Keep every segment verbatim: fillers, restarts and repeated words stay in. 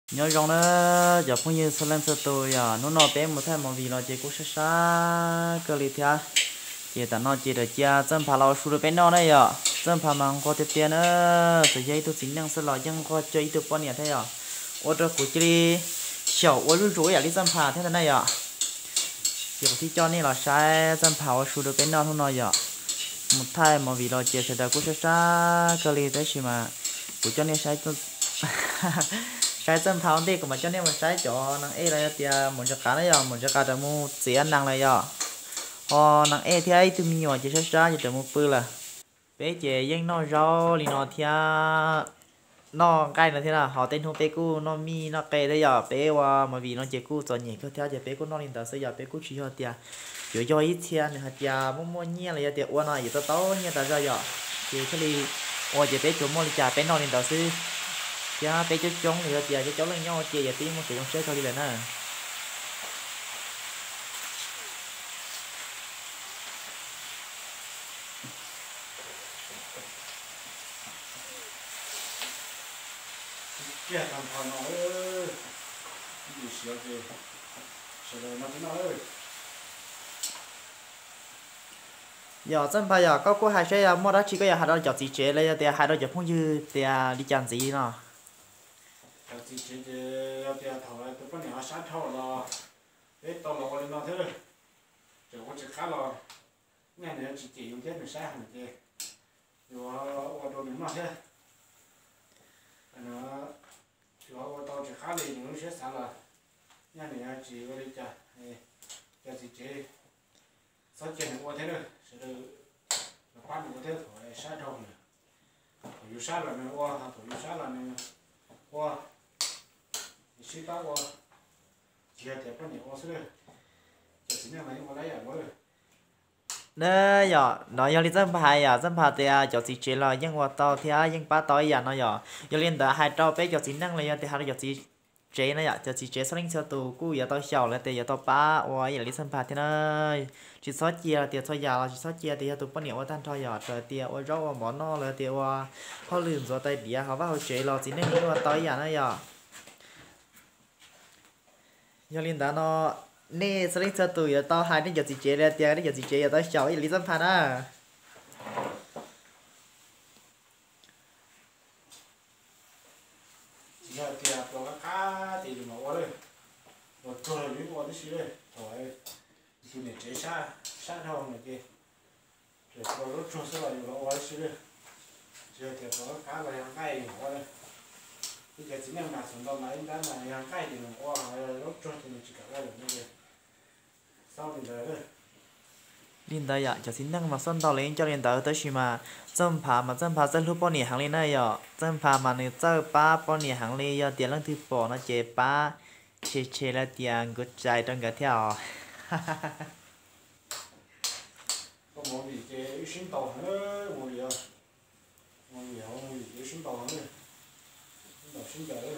nhớ rằng nó giờ phong như sơn lên sơ tôi à nó nọ bé một thay một vì nó chỉ cũng sát sát cơ li thia chỉ ta nó chỉ được chia chân phá lao xuống được bên nó này à chân phá mang có tiếp tiền nữa từ giây tôi chính năng sẽ là dân có chơi từ bao nhiêu thế à ô tô của chị小我入主也哩真怕thế này à chỉ có thi cho nên là sai chân phá xuống được bên nó thôi nói à một thay một vì nó chỉ sẽ được cũng sát sát cơ li thế chứ mà của cho nên sai tôi sai chân pháo đi của mà cho nên mà sai cho năng e là thì muốn cho cá này à muốn cho cá để mua tiền năng này à họ năng e thì ai tụi mình nhỏ chỉ sai sai chỉ để mua bự là bé trẻ dân nó rau thì nó thì nó cái là thế nào họ tên không bé cu nó mi nó cây đấy à bé và mà vì nó chỉ cu cho nhỉ cứ theo chỉ bé cu nó liền tới bây giờ bé cu chỉ cho tiền chỉ cho ít tiền này thì mua mua nhẹ là tiền uốn này tao tao nhẹ ta ra giờ thì cái gì ôi chỉ bé chủ mua thì trả bé nó liền tới xí cha bé chú chống thì giờ cho cháu lên nhau chia giờ tiếng một sự trong xe thôi đi về nè kia thằng thằng nó ơi gì sửa gì sửa nó thế nào ơi giờ chân bây giờ có cô hai xe mua đó chỉ có giờ hai đôi chọt gì chế lấy thì hai đôi chọt phong dư thì đi chăn gì nó chọt gì chế thì thì thằng này tôi phải nhớ sát thâu là để tao lo lên nó thế rồi có chỉ khá là nghe này chỉ chỉ dùng thế mình sai hẳn thế rồi ở đâu mình nó thế nó rồi tao chỉ khá là những cái sai là nghe này chỉ có đi chả chả chỉ chế sao chế này qua thế rồi sẽ được là quan của thế thôi sát thâu nàyอยู่sát là mình qua thôiอยู่sát là mình qua chỉ tao qua chỉ là để bao nhiêu qua xưa chỉ xin nhà này qua lấy à qua nè giờ nói giờ đi chân bài à chân bài thì chọt gì chế là nhưng mà tao thì nhưng ba tao giờ nó giờ giờ liên đã hai tao bé chọt gì năng là thì hai chọt gì chế nó giờ chọt gì chế sau linh sau tù cú giờ tao xào là thì giờ tao ba ôi giờ đi chân bài thế này chỉ sót chia thì sót giờ là chỉ sót chia thì tụi bao nhiêu tan thôi giờ rồi thì ôi rau món nó là thì họ lườn rồi tay bia họ vào chế là chỉ nên nhưng mà tao giờ nó giờ giờ liên đã nó nè sau linh sau tù giờ tao hai đến giờ chỉ chế là tiền đến giờ chỉ chế giờ tao xào giờ đi chân bài á chỉ là thì tao cái cá thì mà qua đây một chỗ là những qua cái gì đây thôi thì để chế sát sát thâu này kia rồi tao lúc cho sẽ là những qua cái gì đây chỉ là thì tao cái cá là hàng cây mà qua đây bây giờ chỉ nên là sản phẩm này đã là hàng cây thì mà qua lúc cho thì mình chỉ cả cái được như vậy sau thì đấy liên đại ya cho xin năng mà xuân tàu lên cho liên đại tới xí mà chân phá mà chân phá chân lúc bao nhiêu hàng lên này ya chân phá mà này chân ba bao nhiêu hàng lên ya tiền lăng thứ bỏ nó chế ba chế chế là tiền cứ chạy trong cái theo có một vị cái sinh tồn nữa một vị một vị một vị cái sinh tồn nữa sinh tồn sinh trời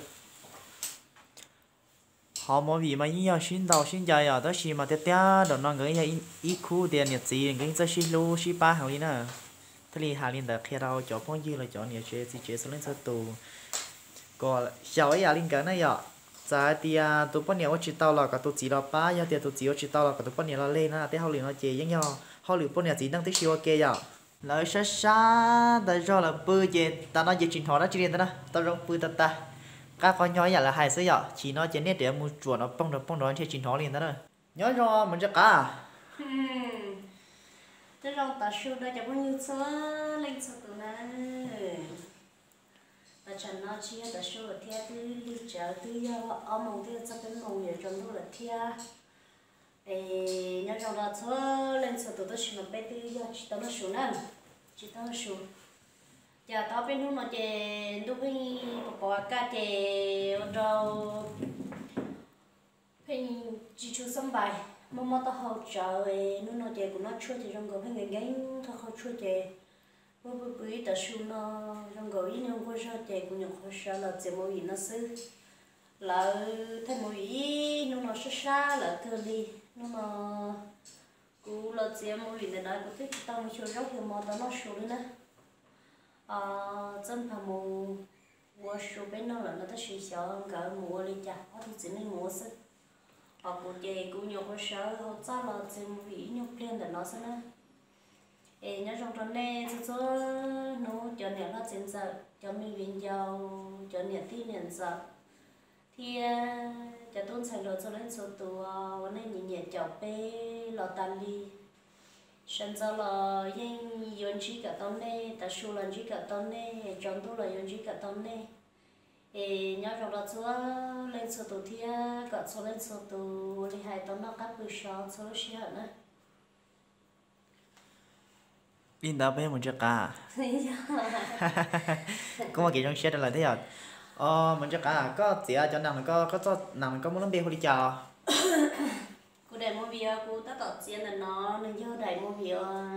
họ mỗi vì mà những nhà xin đầu xin dài ở đó xí mà tiếp theo đó nó người hay ít khu tiền nhiệt gì cái cho xí lô xí ba hàng lên à thế thì hàng lên đã khi đâu cho phong dư là cho nhiệt chế thì chế số lên số tù còn sau ấy à linh cái này à giá thì à tụi bọn nhiều chỉ tao là cả tụi chỉ là ba giờ thì tụi chỉ chỉ tao là cả tụi bọn nhiều là lên à thế họ liền nó chế giống nhau họ liền bọn nhiều chỉ đang tích siêu ok giờ lời sát sát tại do là bự chế ta nói về truyền thống đó chỉ liền đó tao rong bự ta ta các con nhỏ là hai sợi giờ chỉ nói trên nét để mua chuột nó bông được bông đó trên truyền thống liền đó rồi nhớ rồi mình chắc cả thế rồi ta siêu đây cho bao nhiêu số lên số tụi nó ta chẳng nói chi ta siêu là theo từ lưu trở từ giờ ở mong theo cho cái mong giờ trong đó là theo để nhớ rồi là số lên số tụi tôi siêu là bé từ giờ chỉ tao nó siêu nè chỉ tao nó siêu giờ tao bênนู้นnó chỉ lúc khi bỏ cả chỉ rồi thì chỉ chú sắm bài mà mà tao hỗ trợนู้นnó chỉ cũng nó chua thì trong cái người gái tao hỗ trợ chỉ bữa bữa bữa tao xuống nó trong cái gì nó có sao chỉ cũng nhận hỗ trợ là chỉ mỗi gì nó xứ là thay mỗi gìนู้นnó xa xa là cơ điนู้นnó cú là chỉ mỗi gì để đó có thích tao mới chua rất nhiều mà tao nó xuống nữa à chân phàm mù 我说被那了，那都是小个摸的家，我都只能摸死。họ cũng chơi cũng nhiều có sợ họ cha là xem vì nhiều tiền để nó xem nè, ê nhớ trong trong này cho cho nó cho nên là trên giờ cho mình viên giàu cho nên tí nên giờ thì cho tôi xài đồ cho lên số tùวันนี้nhìn nhẹ chọc bé lọ tan đi sân giờ là yên yên chỉ cả tao này ta số lần chỉ cả tao này trong tôi là yên chỉ cả tao này ê nhớ trong đó chúa lên số tù thì cả số lên số tù thì hai tao nó cắt bự sọ số nó xí hả nè in đó bé một chiếc cả có một cái trong xe đó là thế à ờ một chiếc cả có chỉ cho nàng có có cho nàng có muốn bé hồi đi chào cô đại mua bia cô ta tọt tiền là nó nên giờ đại mua bia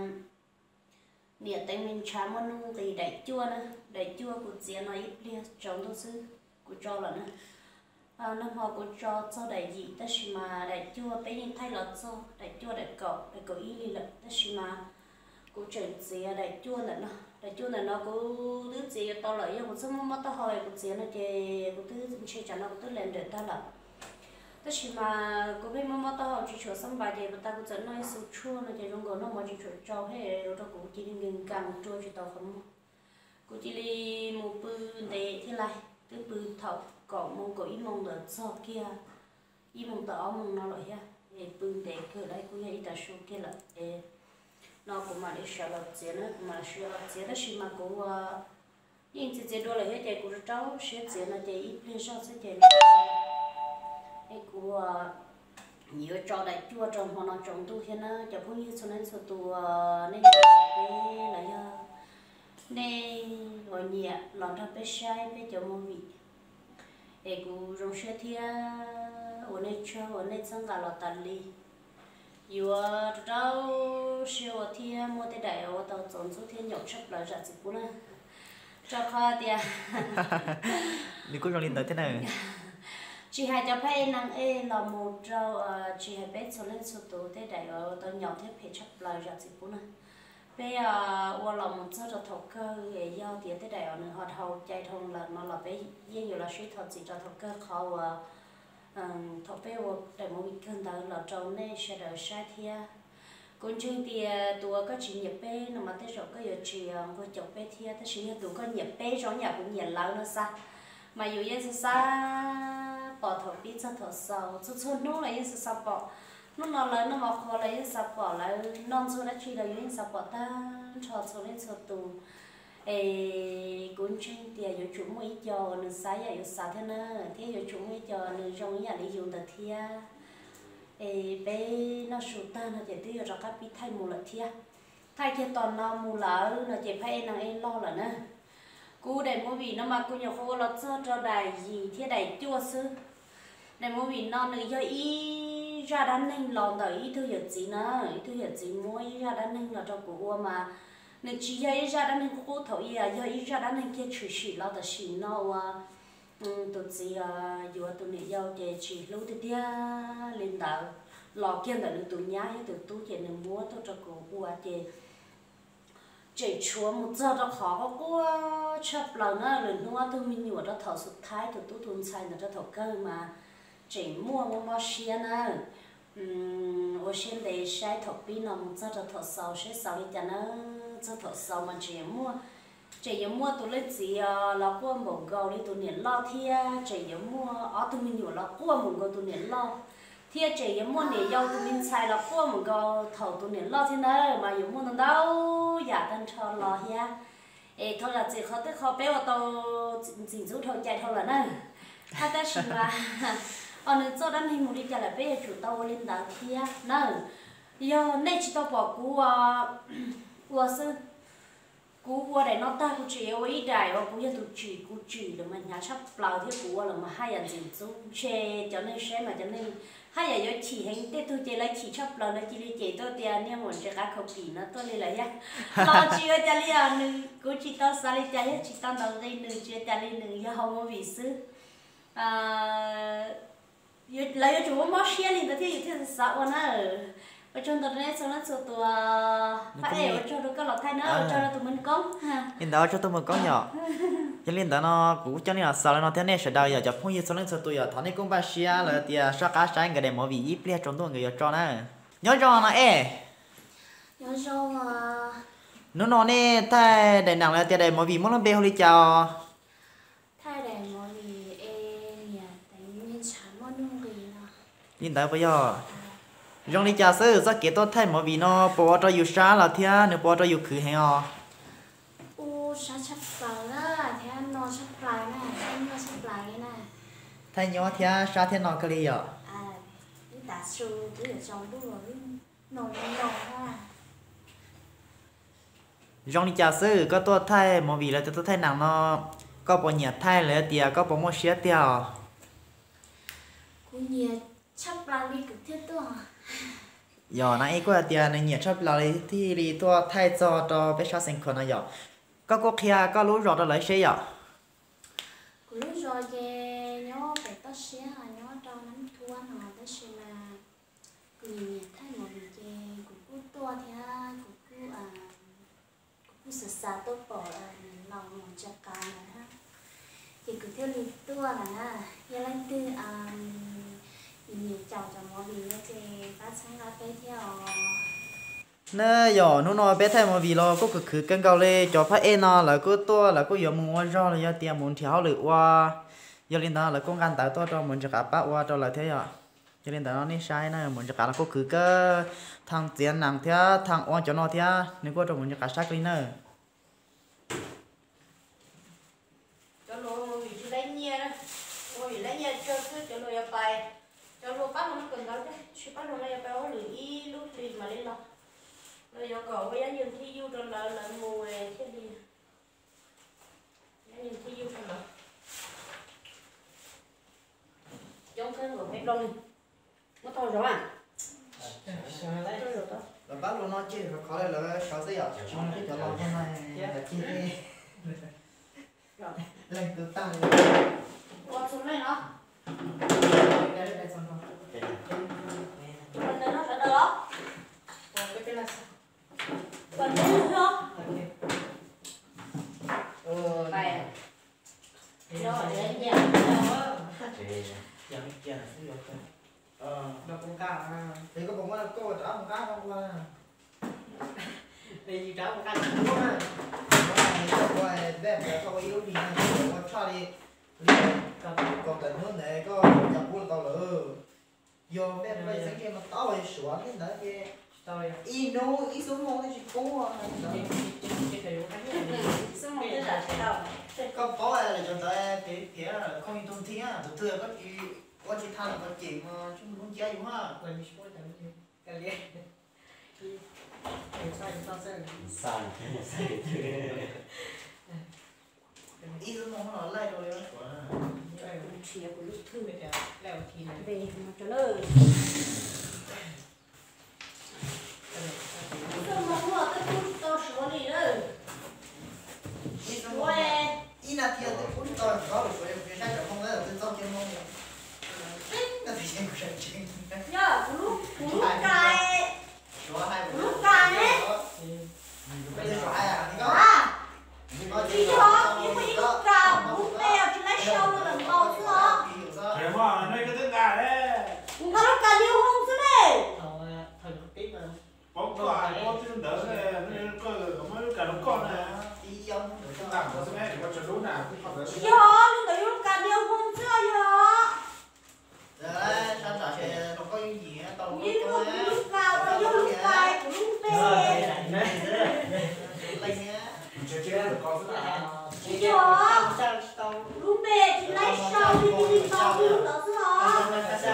nè tay mình chả muốn thì đại chua nè đại chua cô tiền nó ít bia trong tôi xứ cô cho là nè à năm họ cô cho cho đại gì ta chỉ mà đại chua bé nhìn thay lợt cho đại chua đại cậu đại cậu ý đi lợt ta chỉ mà cô chuyển tiền đại chua là nó đại chua là nó cô thứ gì to lợi nhưng mà số mất to hồi cô tiền là cái cô thứ chơi cho nó cô thứ lên được ta là tất nhiên mà cô biết mama tao học chỉ cho xong bài thì ta cũng dẫn nói sự chua nó chỉ trong đó nó mà chỉ cho cho hết rồi đó cũng chỉ nên càng chua chỉ tao không cô chỉ đi một bự để thế này cái bự thầu cỏ mông có ít mông là so kia ít mông tao mông nó lại ha để bự để cái đấy cũng hay ta số kia là để nó cũng mà để sợ là gì nữa mà sợ là gì đó chỉ mà cô nhưng chỉ chỉ đó là hết thì cô cháu sẽ gì là thì ít lên sau sẽ thì cái cô nhiều trò đại chua trồng họ nó trồng tu hiện á cho phong như cho nên số tu nên cái là do nên rồi nhẹ lọt ra bé sai bé cho mua vị cái cô rong xe thia ở đây cho ở đây sang cả lọt tàn li yêu đâu siêu thia mua cái đại ở tàu trồng số thia nhậu sắp lại ra dịch cũ nè cho kho tia đi cuối trong liên tới thế này chị hai cho phải năng e là một rau chị hai bé số lên số tổ thế đại ở tàu nhỏ thế phải chấp lại ra dịch cũ nè bé qua lòng một số thọ cơ để giao tiền thế đại ở nữa họ thầu chạy thông là nó là bé yên nhiều là suy thật gì cho thọ cơ khó thọ bé qua đại một bị cơn đau là trâu này sẽ đỡ sai thia còn chương thì tụi có chị nhập bé nó mà tới rồi có giờ chị có chọc bé thia tới chị tụi có nhập bé rồi nhà cũng nhận lâu nữa sao mà dù yên sao bỏ thọ biết cho thọ sau chút chút nó là yên sao bỏ nó nó lớn nó mà khó là yên sao bỏ là non số đã chỉ là yên sao bỏ ta cho số lên số tụ ê cũng chương thì giờ chủ mới cho nó sai giờ sao thế nữa thế giờ chủ mới cho nó trong nhà để dùng được thia ê bé nó sụt ta nó chỉ tiêu cho các bị thay mù lợn thia thay kia toàn nó mù lợn nó chỉ phải năng em lo là nè cú để mua vì nó mà cú nhiều khô nó cho cho đài gì thế đài chua sư để mua vì nó nữa do ý ra đan ninh lòn đời ý thư hiểu gì nữa ý thư hiểu gì mua ý ra đan ninh là cho của mà nên chỉ do ý ra đan ninh cô thấu ý à do ý ra đan ninh kia chỉ chỉ lo được chỉ nó à tụi chị vừa tụi này giao để chỉ lâu thì dia lên đạo lò kia là tụi nhá tụi tu chỉ nên mua tôi cho cô qua để chỉ chúa một giờ đó khó quá chấp lần á lần nữa tôi mình nhiều đó thầu suốt thái tụi tu tuần sai là cho thầu cơ mà chỉ mua mua mua xe nè ừm, ở trên đây sai thầu pin là một giờ đó thầu sau sẽ sau đi cho nó cho thầu sau mà chỉ mua chỉ giống mua tụi lấy gì là qua một gạo đi tụi niệm lo thia chỉ giống mua ở tụi mình nhiều là qua một gạo tụi niệm lo thia chỉ giống mua để giao tụi mình xài là qua một gạo thầu tụi niệm lo thế này mà giống mua nó đâu giả tân cho lo ha ê thôi là chỉ khó tới khó bé vào tàu chỉ giúp thôi chạy thôi là nè ta ta chỉ là ở nơi cho đăng hình một đi chạy là bé chủ tàu lên đảo thia nè giờ nay chỉ tao bỏ cú cú sư cú qua đây nó ta cú chỉ ở ý đại và cú yên tụ chỉ cú chỉ là mà nhà sắp lao thế cú là mà hai anh dính xuống xe cho nên xe mà cho nên hai anh giờ chỉ hình tết tôi chỉ lấy chỉ sắp lao là chỉ lấy chỉ tôi tiền nhưng mà chỉ cá khẩu kỳ nó tôi lấy lại nhá lo chỉ ở đây là nữ cú chỉ tao xài lấy trái chỉ tao đầu đây nữ chỉ ở đây nữ giờ không có vị sư à giờ lấy cho chúng mất xe liền thì thì sao mà nó ở trong tuần này sau đó số tụi phải ở trong đó có lọt thay nữa ở trong đó tụi mình công ha hiện đó cho tôi một con nhỏ cho nên đó nó cũng cho nên là sau nó thế này sẽ đào giờ cho phong như số lần số tuổi giờ thằng này cũng ba xia là tia sao cá sáng cái này mọi vị ít lia trong tôi người cho nó nhớ cho nó ê nhớ cho mà nó nó nè thay để nặng là tia để mọi vị muốn nó bê hồi chào thay để mọi vì em nhà tại nên chả muốn nung gì nào nhìn thấy bây giờ trong đi chào sư rất kế tốt thay mọi vị nó bỏ cho yêu sáng là thia nếu bỏ cho yêu khử hay à u sao chấp vào á thế anh nó chấp lại nè anh nó chấp lại nè thay nhớ thia sáng thế nào cái gì à à cái tạ su cái ở trong đúng rồi nồi nồi ha trong đi chào sư có tốt thay mọi vị là tốt thay nặng nó có bỏ nhiệt thay là tia có bỏ một xía tiêu cũng nhiệt chấp lại đi cực thiết đó giờ nãy qua tia này nhiệt chấp lại thì đi tua thay cho cho bé sao sinh con này giờ có có kia có lú rồi đó lấy xe giờ cũng lúc rồi về nhớ phải tắt xe à nhớ cho nắm thua nó tắt xe là cứ nhiệt thay một vị về cũng cứ to thì ha cũng cứ à cũng cứ sờ sờ tốt bỏ lòng lòng chặt cá này ha thì cứ theo lịch tua là ha giờ lên từ à nhiệt chào cho mọi vị nó thì phát sáng ra cái theo nè giờ nó nói bé thay mà vì lo có cực cực cân cao lên cho phát em nó là có to là có giờ mua ra là giờ tiền muốn theo lựa qua giờ lên đó là con gan tại to cho muốn cho cả bác qua cho là thế ạ cho nên đó nó sai này muốn cho cả là có cực cơ thằng tiền nặng thế thằng oan cho nó thế nếu có cho muốn cho cả sát đi nữa cho lô vì chú lấy nhia đó ôi lấy nhia cho cứ cho lô nhập bài cho lô bắt nó cần đâu chứ chú bắt nó nhập bài ó lười y lúc liền mà lên lo rồi giờ cậu bây giờ nhìn thi du trong là là mùa thế đi nhìn thi du trong là giống cái người phải đông nó to rồi à là bác luôn nó chơi rồi khó là là sáu giây ạ trong cái chỗ lòng này là chơi lên từ tăng qua xuống này nó đây đây xong không còn đây nó sẽ được không còn đây nữa không ờ này rồi đến nhà giờ mình kia là sẽ được ờ nó cũng cao thì có bóng là cô trả một cái không qua đi trả một cái đúng rồi rồi đem là không yếu gì này có cho đi còn tình huống này có chậm buôn tàu lửa do đem bây sáng kia mà tao rồi sửa cái đó kia rồi y nô y số môn thì chỉ có xong rồi là sẽ đâu có có là cho tới cái cái là không yên tôn thiên á tụi tôi có chỉ có chỉ than là có chỉ mà chúng không chơi đúng không quên đi số chẳng gì cái gì sai sai sai sai sai y số môn nó lại rồi chia của lúc thư bây giờ leo thì này về mà cho lời xong mà mua cái chút to số đi đó y số môn y là thiệt thì cũng to có được rồi cái sai không là từ sau trên môn nó thì xem cái chuyện nhớ lúc lúc cài số hai lúc cài đấy bây giờ số hai à thì có à chỉ cho nhưng mà lúc cài lúc bèo chỉ lấy sâu nó làm to chứ hả thế mà nơi cái thứ gà đấy cũng có lúc cài liêu hông chứ đấy thằng thần tí mà bóng quả có thứ đỡ này nó cơ mới cả nó con này y ông cái làm có thế này có chuẩn đúng nào cũng học được chứ hả lúc cài lúc cài liêu hông chứ hả đấy sao trả sẽ nó có những gì á tao như lúc lúc cài và lúc cài của lúc bèo lên nhá chơi chơi được có thứ nào chứ hả lúc bèo chỉ lấy sâu đi đi đi to như lúc đó chứ hả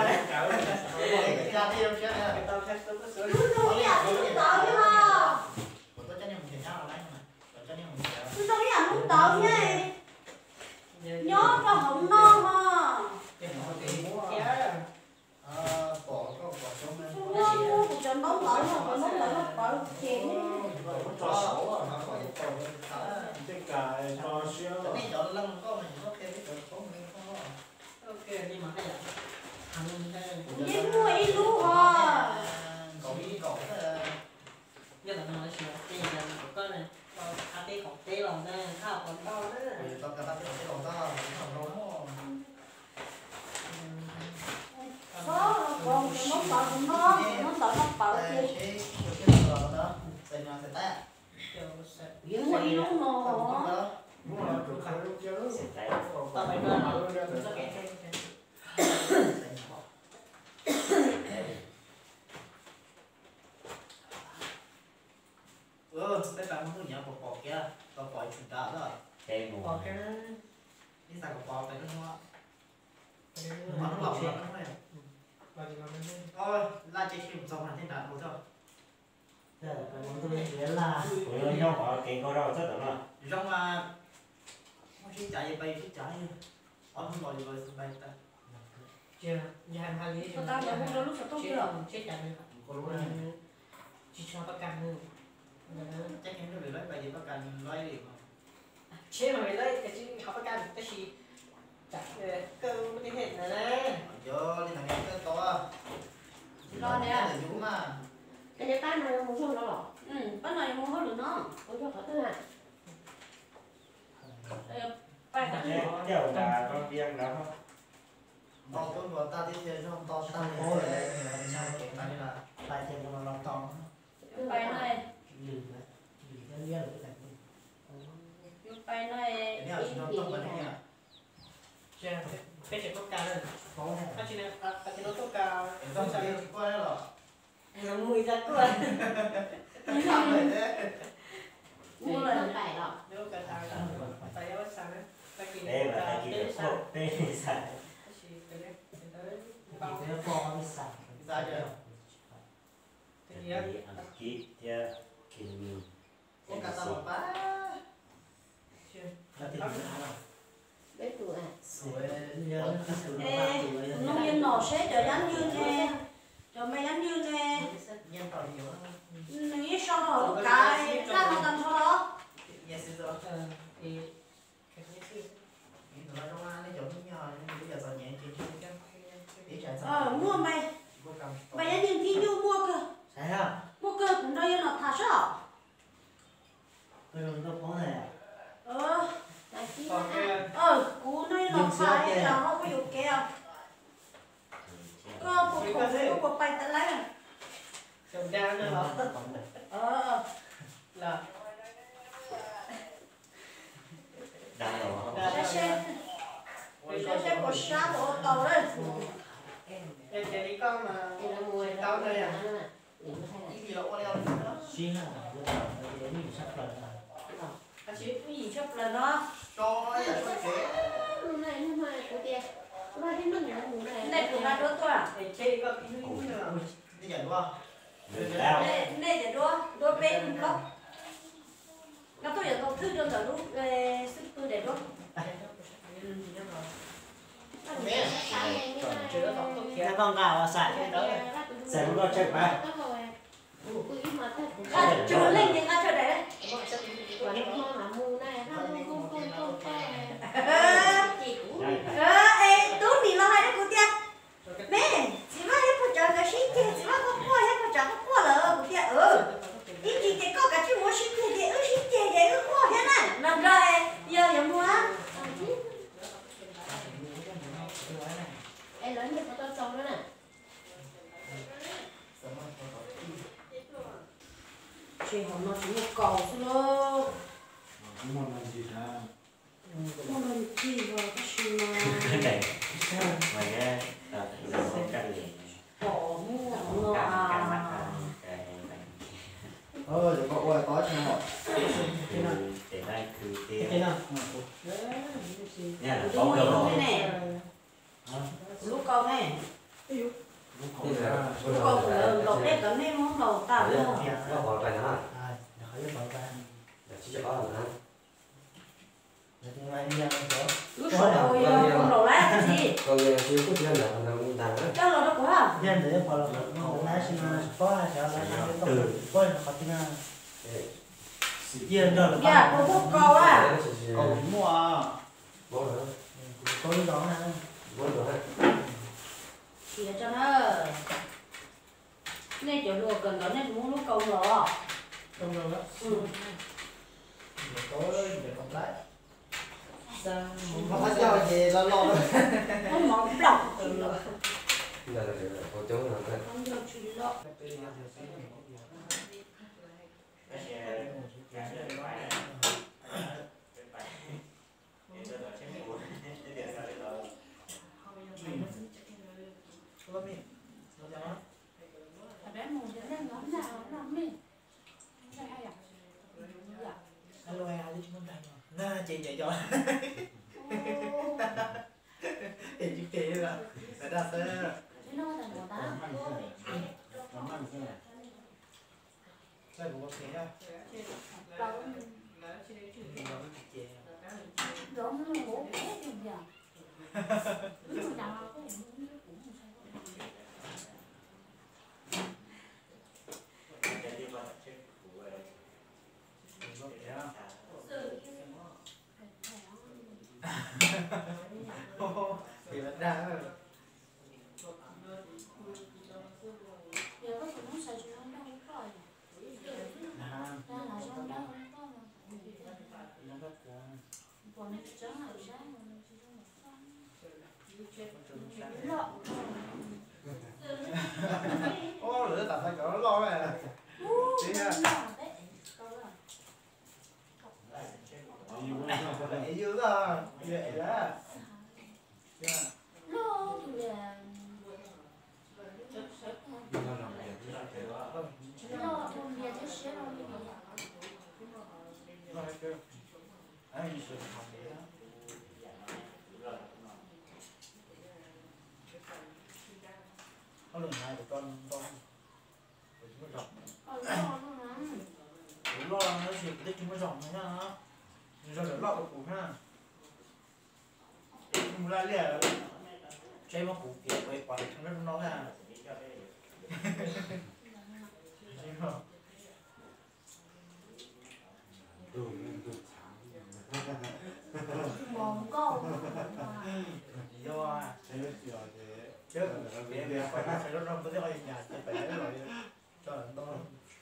lúc đâu biết à lúc đó chứ hả lúc đâu biết à lúc đó chứ nhớ cho hổng non hả mua mua của chồng bóng lỡ mà còn bóng lỡ nó bỏ chén cho xấu à cái cài cho xíu ok đi mà hay là thằng đây nhưng mua ít lú hả có bảo cũng nó nó bảo nó bảo Đây, chứ cái cái cái đó đó, xài nhỏ xài tay. Kiểu sẽ những người yêu nó Đó. Đúng rồi, trụ khởi lúc chứ. Sẽ tay. tao phải nói nó nó kẹt thêm Xài nhỏ. Ừ, cái bạn muốn nhỏ bọc bọc kia, tao khỏi chúng ta rồi. Em còn ngồi. cái Cái xài bọc bọc này nó ngon. cái Mà nó lỏng lắm nó này. bao nhiêu năm nữa Thôi, là chỉ phim xong hẳn thiên đàn thôi thôi. giờ cái món tôi chỉ là Ủa nhau họ kén có rau rất là ngon. Trong mà không chỉ chạy bay chỉ chạy. Ông không gọi gì gọi bay ta. chưa nhà hàng hai lý tao tao giờ hôm đó lúc sao tốt chết chưa chết chặt đi Có lúc này chỉ cho bác căn luôn chắc em nó bị lấy bài gì bác cần lấy đi mà. chết mà lấy cái chứ học bác căn cái gì chặt cơ cái hệ này nè Cho đi thằng em cái to. lo nè Là dữ mà. cái cái tay này muốn không đó ừ cái này muốn hết được nó tôi cho phải thế này phải cái Thế kiểu là con viên đó không? To con của ta thì chơi không to ta thì thôi làm sao mà ta đi là tay thêm nó lòng to. phải này lười đấy lười cái lia được cái phải này Cái này chỉ nó tông vào đây nha. chưa cái chuyện bác căn này Có này. cái chuyện này cái chuyện nó tốt cao Trong sao đi qua đây rồi. nó mùi ra cơ Làm vậy thế. mua là phải đó nếu cái thằng tại sao sáng đấy cái gì Đây là cái gì cái đó khổ. Đây là sao? cái gì cái đấy tới bao Cái kho nó sạch. Ra chưa? cái gì á Thì ăn kít nha. Kinh mì. Có cả tao một bá. chưa Là thì nó biết tụi à sủi Nhớ cái sự nó ê bạc tuổi. nông dân nọ sẽ cho dán như nè cho mày dán như nè nhân tao nhiều lắm. nghĩ sao đó lúc cái ra không tầm sao đó Yes is rồi. ờ thì cái gì Những tụi nó trong ăn nó giống như nhau nên bây giờ giờ nhẹ chị chứ cái ý chạy ờ mua mày Vô cầm. mày dán như tí vô mua cơ Sai ha. mua cơ cũng đâu như nó thả sao Cái đường nó có này. ờ còn cái ờ cú nó nó phải là nó có dục kìa có một khẩu có một bài tay lấy chồng đa nữa đó ờ là Đang rồi không? xe xe xe xe của xa của tàu đấy em để đi con mà tao đây à Cái gì là ô leo đó. Xin là cái đó để mình sắp lần là. anh chị cái gì chấp là nó Cho nó là có thể. này của nó đứa tôi à để chơi có cái gì nữa Đi nhận đúng không? Đừng lao. này này để đua đua bên không nó tôi giờ tôi thư cho tao lúc sức tôi để đua chưa có tốt Cái con gạo là sạch. Sẽ có check mà. à chưa lên thì nó chưa để ờ ê tốt thì nó hay đấy cô tia mẹ chỉ mà hết cô chờ cái shit thì chỉ mà có qua hết cô chờ có qua là cô tia ừ ít chỉ cái có cái chữ mua shit thì cái ừ shit thì cái ừ qua hết này làm rồi giờ giờ mua em lớn được có trâu nữa nè chị hồng nó chỉ một cầu thôi Không muốn làm gì hả? không làm gì vào cái gì mà Cái này. Mày nghe. À, giờ sẽ cắt liền. bỏ mua nó Cắt, cắt mắt à ra. Cái này. Ờ, để có ôi có cho họ. Thì để đâyคือเตี้ย Cái nào? เนี่ย Tôi เขา mua เกิด cái này lúc cầu này Lúc còn ra. lúc cầu của cầu tết cấm em không cầu tao Dạ. đâu nó gọi bài hả? À, để khỏi bảo tàng. Để chỉ cho có làm hả? Để tiếng Anh nha nó có. lúc rồi rồi không đầu lá cái gì Còn chưa có chuyện nào làm làm đàn á. đó là đâu có à Nhân để phải là nó nói xin là có là sẽ là cái công có là có tiếng Anh. Yên rồi là dạ có quốc cầu à Cầu mua à. Bố hả? có lý do ha. Bố rồi hả? chỉ là cho nó nên chỗ lùa cần đó nên muốn lúc cầu rồi Trong rồi đó. ừ Để có để cộng lại. sao Không phải cho gì lo lo. không mỏng lỏng là là có chỗ nào cái Không được chỉ lộ. Bé mù cho nên nhóm nào nó mình. Đây hay à? Dạ. Alo ai ai chúng ta nè chị dạy cho thì chị kì là là đa số Thế nó là một tá. sai của chị á Đó. Đó nó ngủ bé thì giờ. Nhưng mà đào cái cũng cũng thì vẫn ra rồi giờ có sự nó sợ chuyện không đâu có rồi. à Ra là trong đó không có mà. nó rất là Còn nó trắng là sáng mà nó chỉ có một con. Lộ. ô lửa tập phải cỡ lo này chị ha vậy dữ đó vậy đó Lô thì là lô không biết cái xe đâu như vậy. anh sẽ học đấy đó có lần hai của con con nó rộng Ờ lô luôn á. lo nó chỉ tích chúng nó rộng thôi nhá rồi để lọ của ha chúng la lẻ chơi mà củ kia quay quay nó nó là Mồm câu. do chứ để để quay phải nó rộng tới đây nhà chỉ phải rồi cho nó to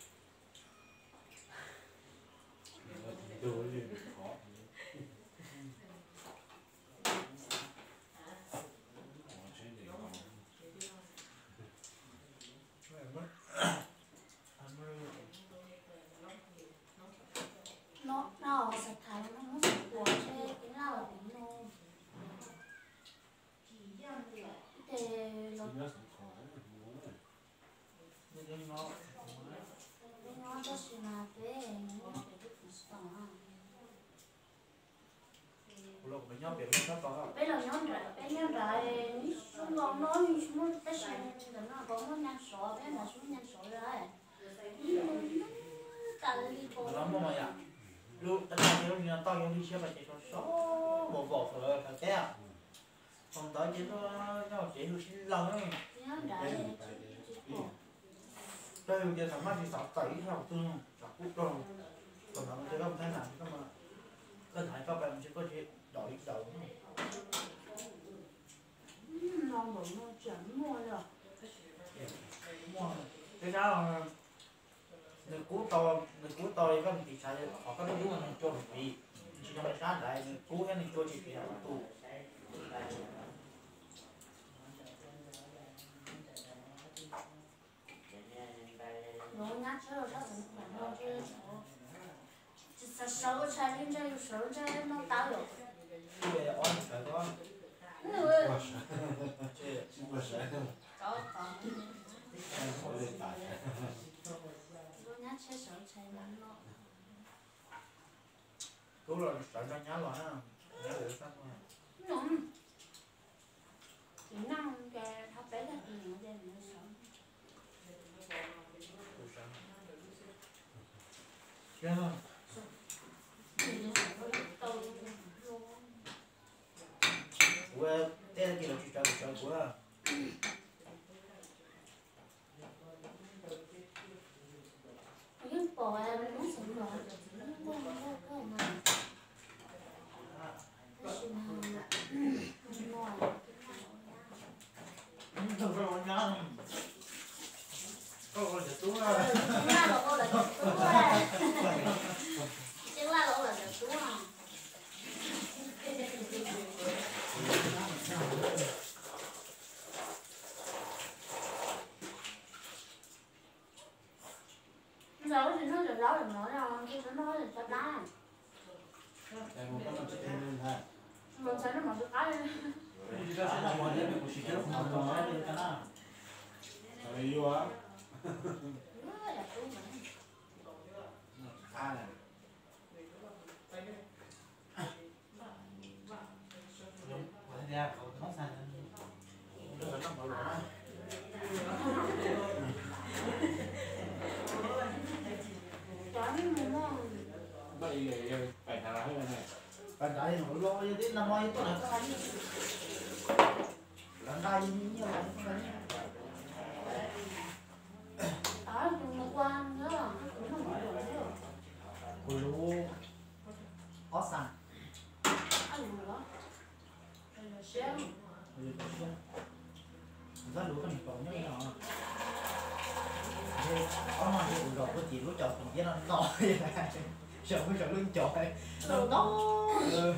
Nó nó sạch thái nó muốn sạch của chơi cái nào là tính nô. Thì nó nhưng nó nó cho sự là về nó để được sống à. lúc mình nhau biển nó to Bây giờ nhóm rải, bây nhóm rải, ní xuống gom nó, ní xuống tất nhiên là nó có một nhăn sổ, bây giờ xuống nhăn sổ rồi. Cả đi bộ. nó mua mà vậy lúc tất cả những người to những đi xe phải chạy số số một vỏ rồi phải té còn tới chỉ nó nó chỉ hư xin lần ấy Nhóm rải thì chỉ có. đây giờ thằng má thì sọc tẩy sọc tương sọc cút rồi còn nó sẽ không thế nào cơ mà cần phải các bạn chỉ có thể đổi đầu Nó bụng nó chấm mua rồi. mua cái đó là người cú to người cú to các bạn thì sai họ có đúng là cho một vị chỉ trong sát lại người cú hay người cho chỉ phải tù Nó nhát chứ rồi sao cũng phải nó chứ sổ. Chỉ sợ sổ chạy lên chơi sổ chơi nó tao được. cái về on phải có Người. chứ Có có. Nó nhát chứ sổ chạy lắm nó. cú là sợ nó nhá rồi ha nhá được sao mà Đúng. Kỹ năng cái thóc bé là gì nó đây nó sống. chứ không Thì nó phải có tàu luôn. của tên kia là chỉ cho cho của Những bộ em nó sẽ mở những bộ nó có mà. Nó sẽ là ngoài. không có nhá có có được tú Ờ, rồi chính là lộ là được tú rồi. Chính là lộ là được tú rồi. thì sao đá Tại một con chỉ thêm lên thôi. mình sẽ nó mà được cái Đi ra sẽ là mọi người cũng chỉ có không có nói được cái nào. Tại vì vô á. đẹp luôn mà À này. Đi ra cậu nó xài nó nó bảo lỗi. chó nó ngon Vậy thì phải thả hơi này. Bạn đại nó lo như thế năm nay tôi là có anh. Lần đây như là không phải. ở nó quan nữa nó cũng không có được nữa Cô lú có sẵn. ăn nữa đây là xem Rất lú cái cậu nhớ nó. Có mà thì rồi có chỉ lú chọc mình với nó to vậy này. Sợ mới sợ lưng chọc ấy. Nó to. Ừ.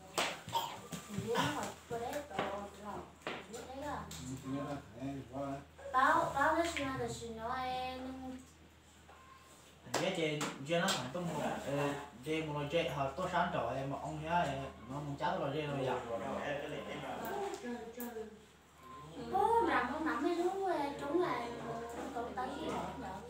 báo báo cái chuyện là chuyện nói em Thế chị chị nó thằng tôi một chị một lời chị họ tôi sáng trọi mà ông nhá nó muốn cháu rồi chị nó giờ. bố nằm không nằm mấy đứa chúng là cậu tới gì đó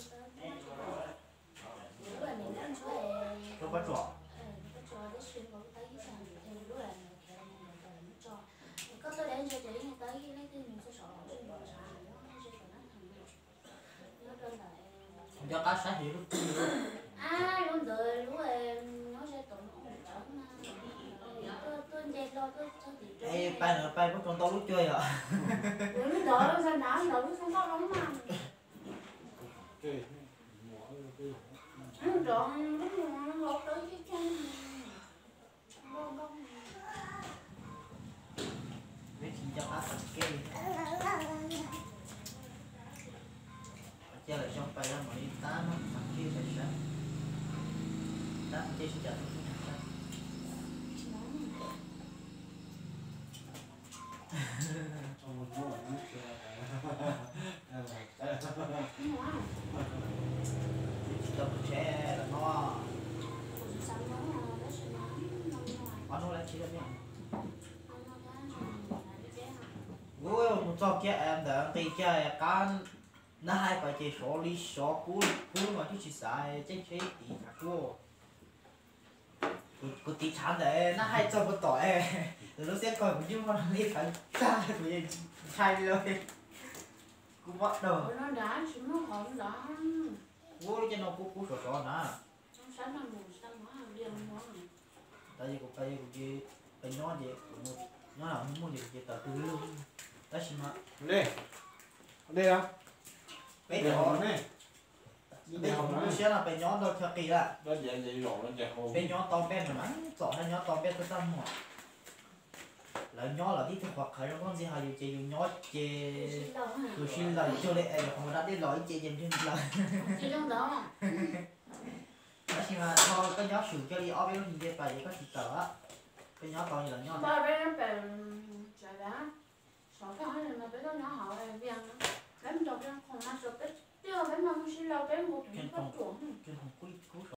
lúc là mình ăn số là Tôi có trọ. cho cái xuyên cậu tới gì sao thì lúc là nó cho có tôi để cho chị tới lấy cái mình sẽ sợ xuyên cậu sao nó sẽ phải nó thành nó đơn là Cho cá sát gì lúc à luôn đời lúc là nó sẽ tụng ổn tôi tôi đẹp lo tôi cho chị Ê bay nữa bay có con tao lúc chơi à. rồi nó đợi nó sao đá đợi nó không có lắm mà Chơi. Mỏ cái. nó trộn lúc mà nó lột tới cái chân bông bông Biết xin cho cá sát kia. Chơi lại xong bay ra mà đi tá nó thằng kia phải sát. Tá chơi sẽ chạy nó cũng sát. Trong một chỗ nó Cho một xe là nó nó nó lên chỉ là biết. Ôi một trò kia em đãตีchơi can nó hai phải chơi số lý số cũ cũ mà chứ chỉ sai chơi chơi tí cả cô cô tí chán đấy nó hai cho một tỏi rồi nó sẽ coi một chút mà nó đi phải ra thì sai rồi cô bắt đầu nó đá xuống nó hỏng đá vô cho nó cũ cũ số số nè trong sáng nó mù sao nó điên nó tại vì cô tại vì cô chơi cái nhỏ gì nó là muốn gì chơi từ từ luôn đó xin mà Đây. Đây không? bé Đây nhỏ hồn này. bé nhỏ nó sẽ là bé nhỏ đâu theo kỳ là Nó dễ dễ rồi nó dễ hồn. bé nhỏ to bé mà nó chọn nó nhỏ to bé tới tâm mà là nhỏ là đi thực hoặc khởi nó con gì hay chơi dùng nhỏ chơi tôi xin lời cho đấy em không đã đi lỗi chơi dành trên lời chỉ trong đó đó xin mà thôi cái nhỏ sườn cho đi ở bên hình dây bài có thịt tở cái nhỏ to như là nhỏ ba bé nó bèn chả đá sợ cái hỏi là bé nó nhỏ họ là viên cái cho cái con nó sợ cái tiêu bé mà không xin lâu bé một cái cái con chuột cái con quý cú